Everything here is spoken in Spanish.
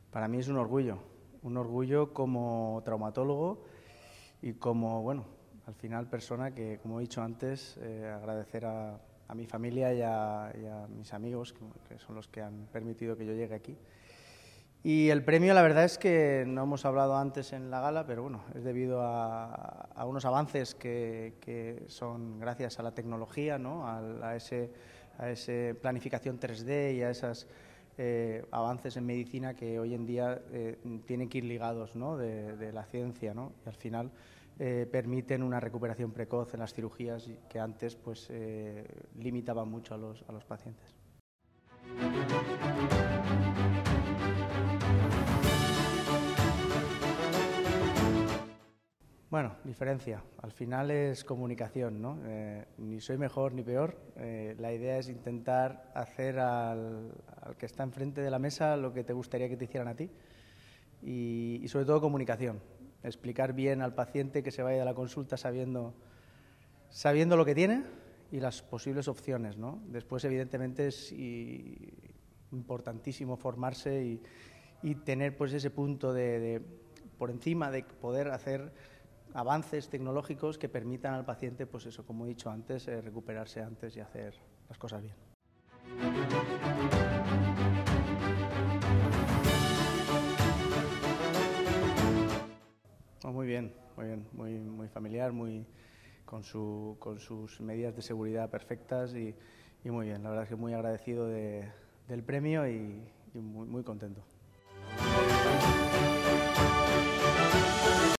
Para mí es un orgullo como traumatólogo y como, bueno, al final persona que, como he dicho antes, agradecer a mi familia y a mis amigos, que son los que han permitido que yo llegue aquí. Y el premio, la verdad es que no hemos hablado antes en la gala, pero bueno, es debido a unos avances que son gracias a la tecnología, ¿no? a ese planificación 3D y a esos avances en medicina que hoy en día tienen que ir ligados, ¿no? de la ciencia, ¿no? Y al final permiten una recuperación precoz en las cirugías que antes pues, limitaban mucho a los pacientes. Bueno, diferencia. Al final es comunicación, ¿no? Ni soy mejor ni peor. La idea es intentar hacer al que está enfrente de la mesa lo que te gustaría que te hicieran a ti y sobre todo comunicación. Explicar bien al paciente que se vaya a la consulta sabiendo lo que tiene y las posibles opciones, ¿no? Después, evidentemente, es importantísimo formarse y tener pues ese punto por encima de poder hacer avances tecnológicos que permitan al paciente, pues eso, como he dicho antes, recuperarse antes y hacer las cosas bien. Oh, muy bien, muy familiar, con sus medidas de seguridad perfectas y muy bien. La verdad es que muy agradecido del premio y muy contento.